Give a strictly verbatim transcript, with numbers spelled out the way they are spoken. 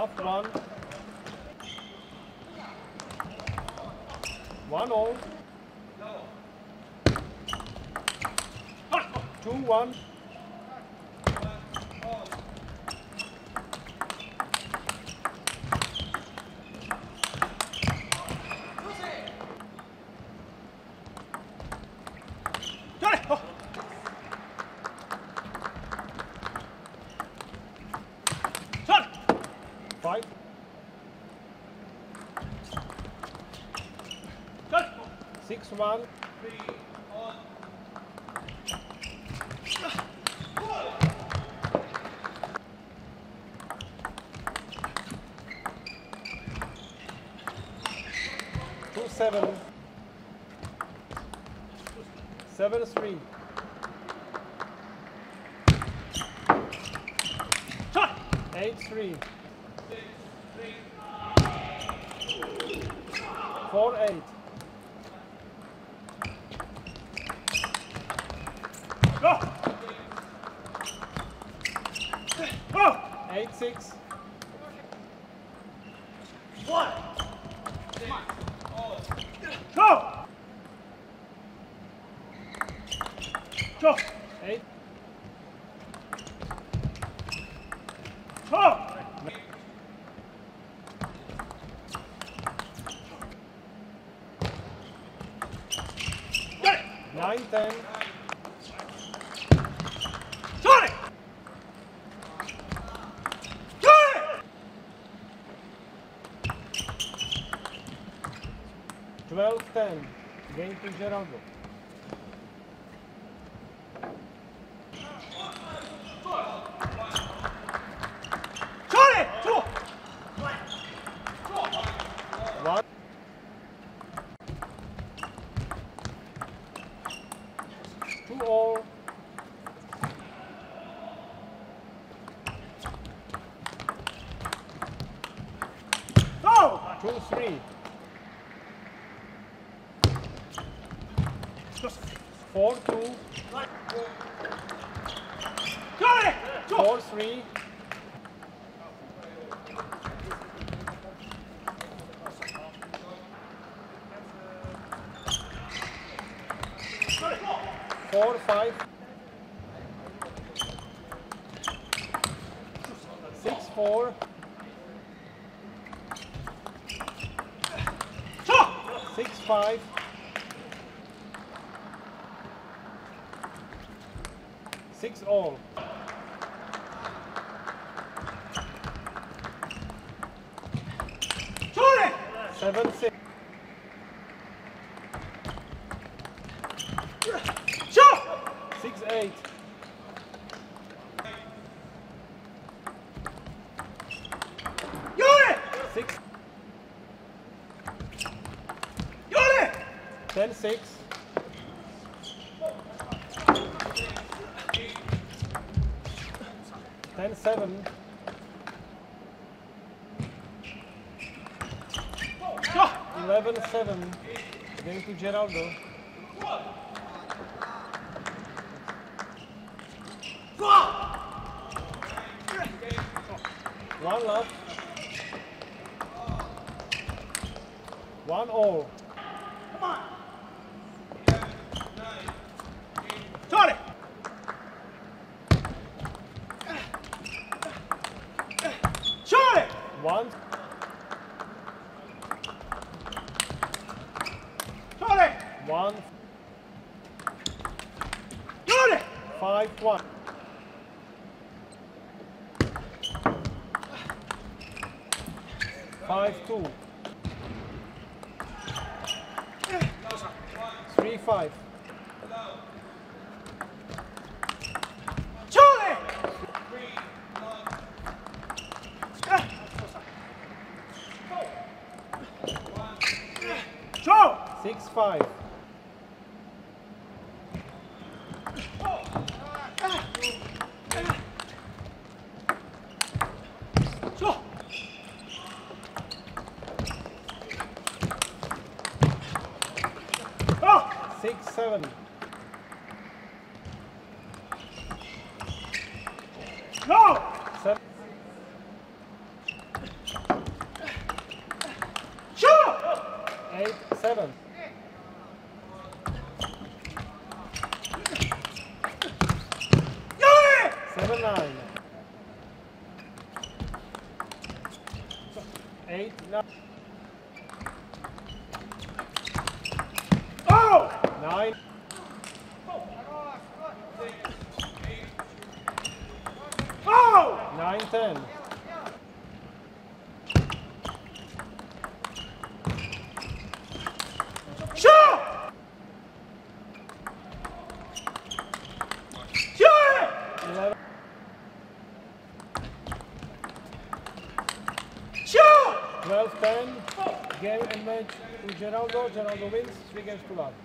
Left one. One all. Two one. Five. Six one. Two seven. Seven three. Eight three. Four eight. Go. Go. Eight six. One. Go. Go. Eight. Go. Nine ten. Sorry. Twelve ten. Game to Geraldo. Sorry. Two. One. Two all. Go! Two three. Four two. Four three. Four five. Six four. Six five. Six all. Seven six. Six eight. Six. Ten six. Ten seven. Eleven seven. Going to Geraldo. One left. One all. Come on. Sorry. Sorry. One. Sorry. One. Sorry. Five one. Five two. Three five. Charlie. Joe. Six five. Six seven. No. Seven. Seven, nine. Eight, nine. Oh! Nine. Oh! Nine, ten. Shoot! Shoot! Eleven. Shoot! Twelve, ten. Game and match to Geraldo. Geraldo wins. Three games to love.